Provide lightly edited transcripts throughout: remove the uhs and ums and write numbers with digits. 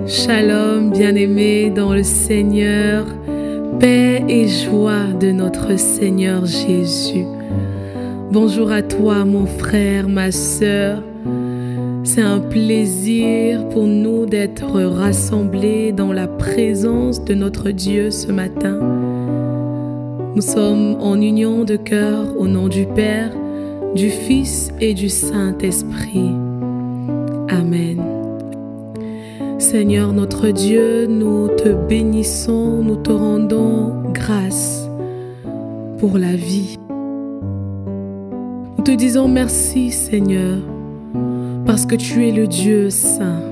Shalom, bien-aimés dans le Seigneur, paix et joie de notre Seigneur Jésus. Bonjour à toi, mon frère, ma sœur. C'est un plaisir pour nous d'être rassemblés dans la présence de notre Dieu ce matin. Nous sommes en union de cœur au nom du Père, du Fils et du Saint-Esprit. Amen. Seigneur notre Dieu, nous te bénissons, nous te rendons grâce pour la vie. Nous te disons merci, Seigneur, parce que tu es le Dieu saint.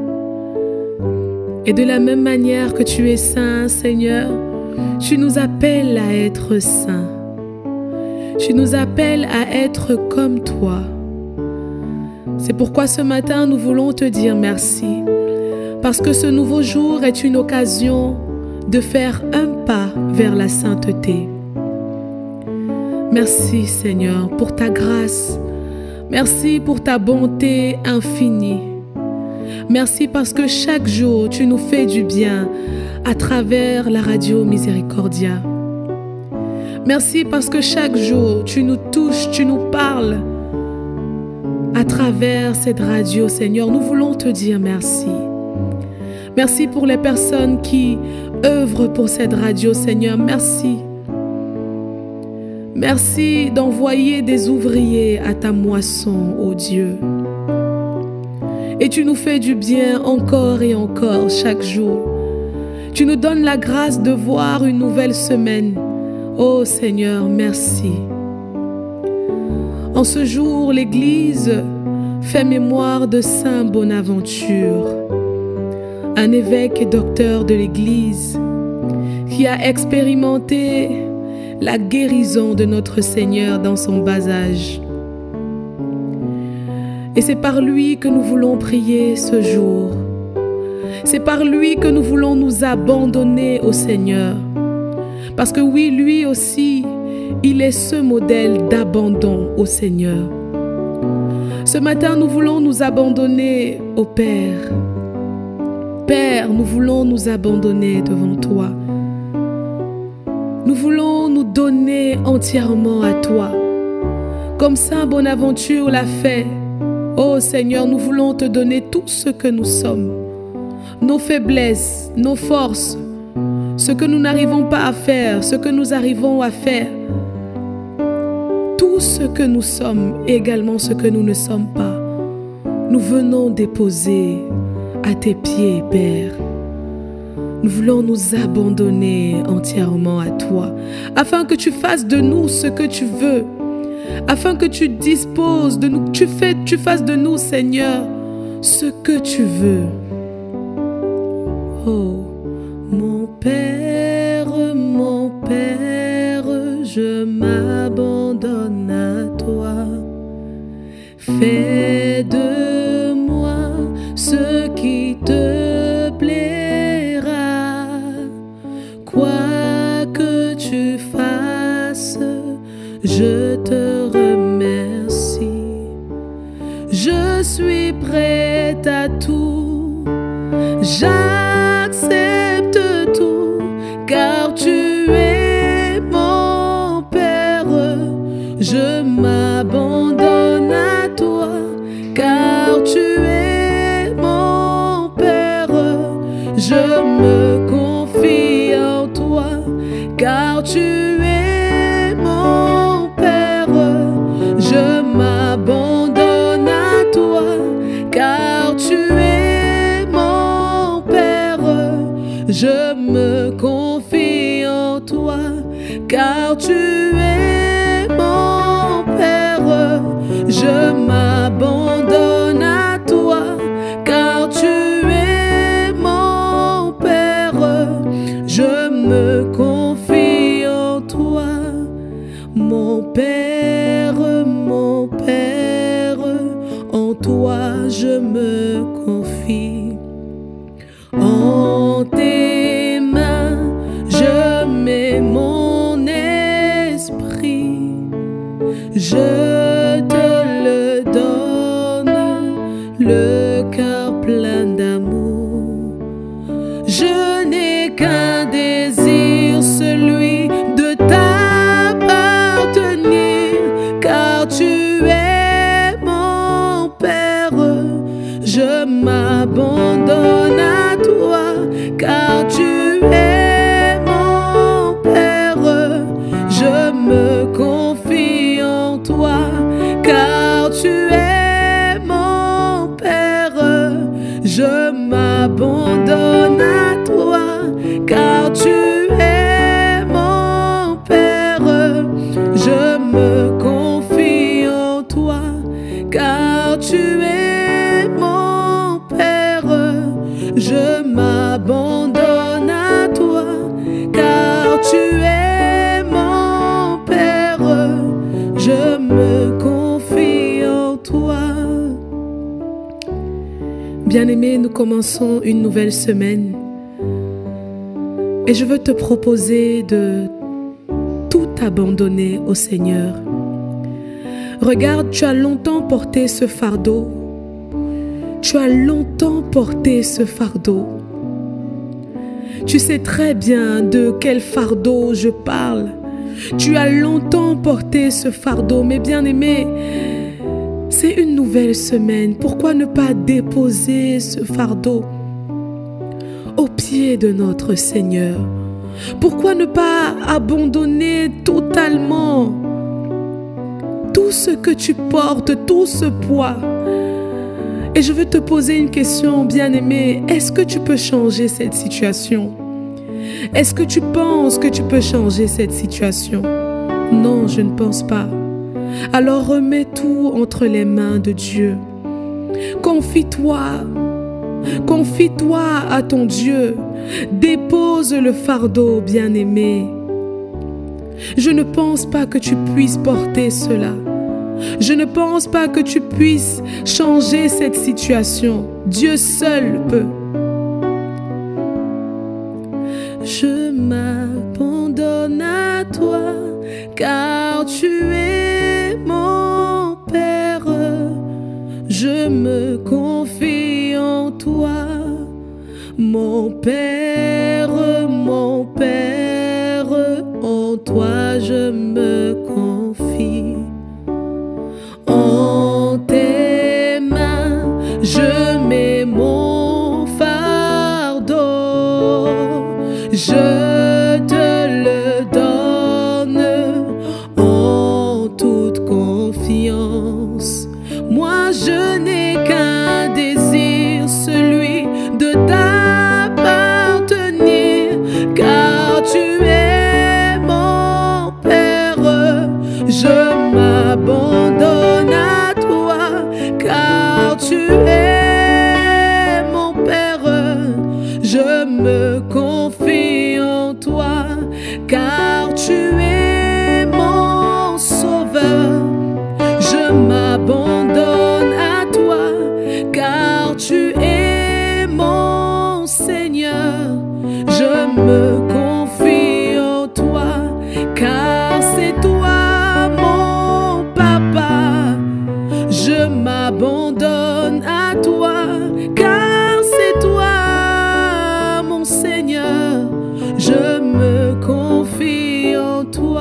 Et de la même manière que tu es saint, Seigneur, tu nous appelles à être saints. Tu nous appelles à être comme toi. C'est pourquoi ce matin, nous voulons te dire merci. Parce que ce nouveau jour est une occasion de faire un pas vers la sainteté. Merci Seigneur pour ta grâce. Merci pour ta bonté infinie. Merci parce que chaque jour tu nous fais du bien à travers la radio Miséricordia. Merci parce que chaque jour tu nous touches, tu nous parles à travers cette radio, Seigneur. Nous voulons te dire merci. Merci pour les personnes qui œuvrent pour cette radio, Seigneur. Merci. Merci d'envoyer des ouvriers à ta moisson, ô Dieu. Et tu nous fais du bien encore et encore chaque jour. Tu nous donnes la grâce de voir une nouvelle semaine. Ô Seigneur, merci. En ce jour, l'Église fait mémoire de Saint Bonaventure, un évêque et docteur de l'Église qui a expérimenté la guérison de notre Seigneur dans son bas âge. Et c'est par lui que nous voulons prier ce jour. C'est par lui que nous voulons nous abandonner au Seigneur. Parce que oui, lui aussi, il est ce modèle d'abandon au Seigneur. Ce matin, nous voulons nous abandonner au Père. Père, nous voulons nous abandonner devant toi. Nous voulons nous donner entièrement à toi. Comme Saint Bonaventure l'a fait. Oh Seigneur, nous voulons te donner tout ce que nous sommes. Nos faiblesses, nos forces, ce que nous n'arrivons pas à faire, ce que nous arrivons à faire. Tout ce que nous sommes, également ce que nous ne sommes pas. Nous venons déposer à tes pieds, Père. Nous voulons nous abandonner entièrement à toi, afin que tu fasses de nous ce que tu veux, afin que tu disposes de nous, tu fasses de nous, Seigneur, ce que tu veux. Oh, mon Père, je m'abandonne à toi. Fais de moi ce qui te plaira. Quoi que tu fasses, je te remercie. Je suis prête à tout. J'accepte tout, car tu es mon Père. Je m'abandonne à toi, car tu es mon Père. Je me confie en toi, car tu es mon Père. Je m'abandonne à toi, car tu es mon Père. Je me confie en toi, car tu es mon Père. Je m'abandonne à toi, car tu es mon Père. Je me confie en toi, mon Père, en toi je me confie. En tes mains, je mets mon esprit. Je te le donne, le cœur plein d'amour. je m'abandonne à toi, car tu es mon Père. Je me confie en toi, car tu es mon Père. Je m'abandonne à toi, car tu es mon Père. Je me confie en toi. Bien-aimé, nous commençons une nouvelle semaine et je veux te proposer de tout abandonner au Seigneur. Regarde, tu as longtemps porté ce fardeau. Tu as longtemps porté ce fardeau. Tu sais très bien de quel fardeau je parle. Tu as longtemps porté ce fardeau, mais bien-aimé, c'est une nouvelle semaine. Pourquoi ne pas déposer ce fardeau aux pieds de notre Seigneur? Pourquoi ne pas abandonner totalement tout ce que tu portes, tout ce poids? Et je veux te poser une question, bien-aimé. Est-ce que tu peux changer cette situation? Est-ce que tu penses que tu peux changer cette situation? Non, je ne pense pas. Alors remets tout entre les mains de Dieu. Confie-toi. Confie-toi à ton Dieu. Dépose le fardeau, bien-aimé. Je ne pense pas que tu puisses porter cela. Je ne pense pas que tu puisses changer cette situation. Dieu seul peut. Je m'abandonne à toi, car tu es mon Père. Je me confie en toi, mon Père, mon Père. En toi je me confie. En tes mains, je mets mon fardeau. Je te le donne en toute confiance. Moi, je n'ai qu'un désir, celui de t'appartenir, car tu es mon Père. Je m'abandonne à toi, car tu es mon Père. Je me confie en toi, car tu es mon Sauveur. Je m'abandonne à toi, car tu es mon Seigneur. Je me confie en toi, car c'est toi mon Papa. Je m'abandonne à toi, car c'est toi mon Seigneur. Je me confie en toi.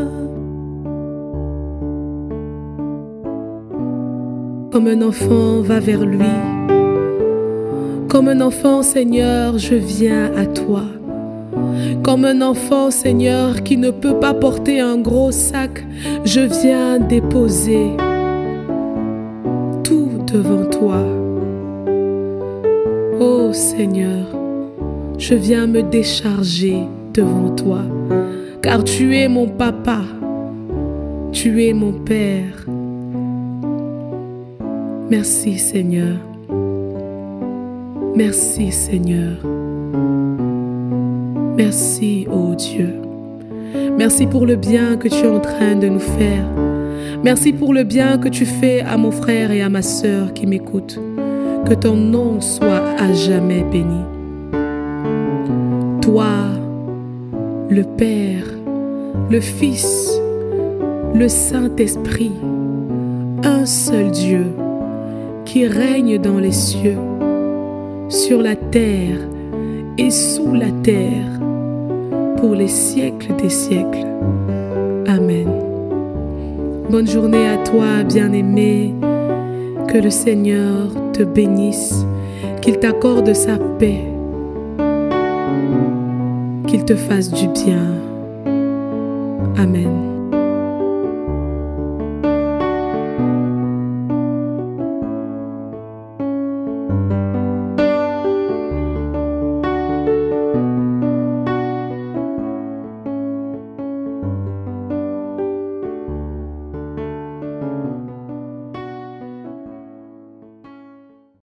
Comme un enfant va vers lui. Comme un enfant, Seigneur, je viens à toi. Comme un enfant, Seigneur, qui ne peut pas porter un gros sac, je viens déposer tout devant toi. Oh Seigneur, je viens me décharger devant toi, car tu es mon papa, tu es mon Père. Merci Seigneur. Merci Seigneur. Merci, ô Dieu. Merci pour le bien que tu es en train de nous faire. Merci pour le bien que tu fais à mon frère et à ma sœur qui m'écoutent. Que ton nom soit à jamais béni. Toi, le Père, le Fils, le Saint-Esprit, un seul Dieu qui règne dans les cieux, sur la terre et sous la terre, pour les siècles des siècles. Amen. Bonne journée à toi, bien-aimé. Que le Seigneur te bénisse, qu'il t'accorde sa paix, qu'il te fasse du bien. Amen.